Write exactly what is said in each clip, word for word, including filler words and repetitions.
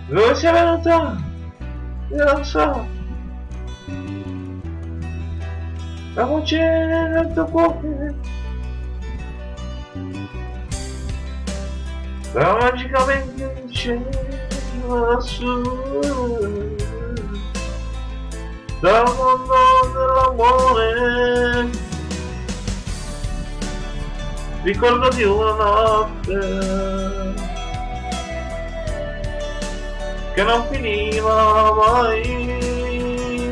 Dove sei venuta? Io non so. La voce del tuo cuore. La magicamente scende lassù. Dal mondo dell'amore. Ricordo di una notte che non finiva mai.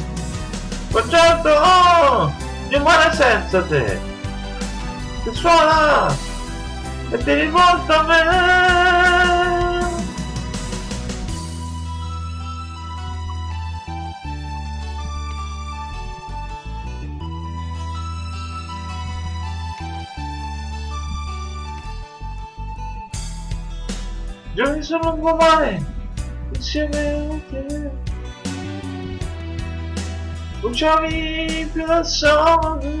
Concerto di un mare senza te, che suona e ti rivolta a me. Giorni sul lungomare insieme a te, bruciavi più del sole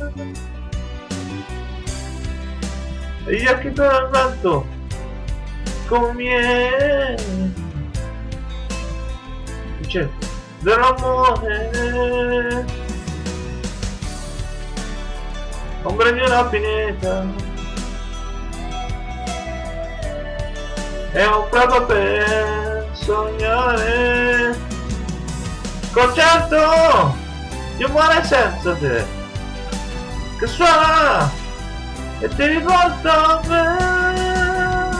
e gli occhi per il vento come miei, certo dell'amore, ombre di una pineta è un prato per sognare. Concerto di un mare senza te, che suona e ti rivolta a me.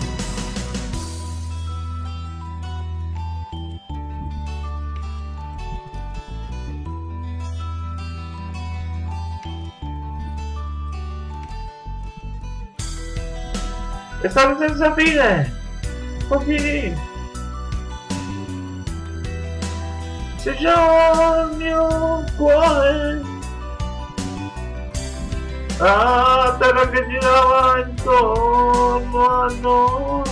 E stavi senza fine, così sei già il mio cuore, la terra che girava intorno a noi,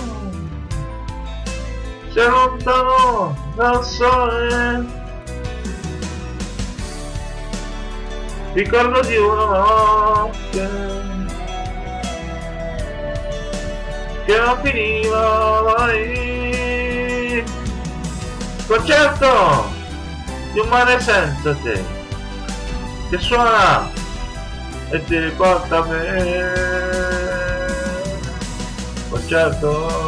sei lontano dal sole. Ricordo di una notte che non finiva mai. Concerto di un mare senza te, che suona e ti riporta a me. Concerto